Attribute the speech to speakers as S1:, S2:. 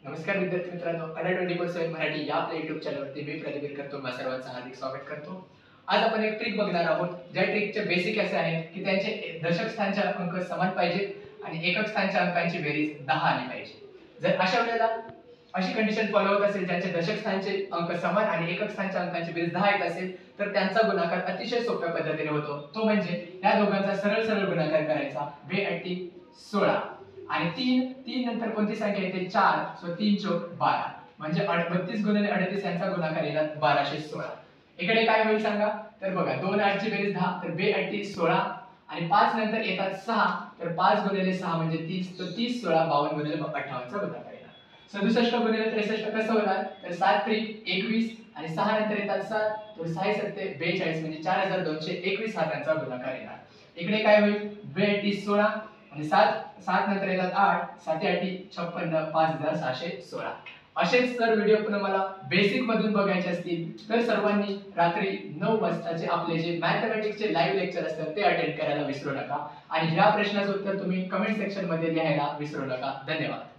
S1: नमस्कार विद्यार्थी मित्रांनो, अडा 24/7 मराठी या आपल्या YouTube चॅनलवरती मी प्रदीप करतो. तुम्हा सर्वांचं हार्दिक स्वागत करतो. आज आपण एक ट्रिक बघणार आहोत. ज्या ट्रिकचे बेसिक असे आहेत की त्यांचे दशक स्थानचे अंक समान पाहिजेत आणि एकक स्थानच्या अंकांची बेरीज 10 आली पाहिजे. जर अशा वेळेला अशी कंडिशन फॉलो होत असेल ज्यांचे दशक स्थानचे अंक समान आणि एकक स्थानच्या अंकांची बेरीज 10 येत असेल तर त्यांचा गुणाकार अतिशय सोप्या पद्धतीने होतो. तो म्हणजे या दोघांचा सरळ सरळ गुणाकार करायचा. 2 16 आणि 3 नंतर कोणती संख्या येते 4, सो 3 चौक 12 म्हणजे 32 गुणिले 38 यांचा गुणाकार येणार 1216. इकडे काय होईल सांगा? तर बघा 2 8 ची बेरीज 10 तर 2 8 16 आणि 5 नंतर येतात 6 तर 5 गुणिले 6 म्हणजे 30 तर 30 16 52 गुणिले 58 चा गुणाकार येणार. 67 गुणिले 63 कसं होणार? तर 7 त्रिक 21 आणि 6 नंतर येतात 7 तर 6 7 42 म्हणजे 4221 हा त्यांचा गुणाकार येणार. इकडे काय होईल? 2 8 16 आणि 7 नंतर येतात 8 7 8 56 5616. असेच जर व्हिडिओ पण मला बेसिक मधून बघायचे असतील तर सर्वांनी रात्री 9 वाजताचे आपले जे मॅथमॅटिक्सचे लाईव्ह लेक्चर असतात ते अटेंड करायला विसरू नका आणि ह्या प्रश्नाचं उत्तर तुम्ही कमेंट सेक्शन मध्ये लिहायला विसरू नका. धन्यवाद.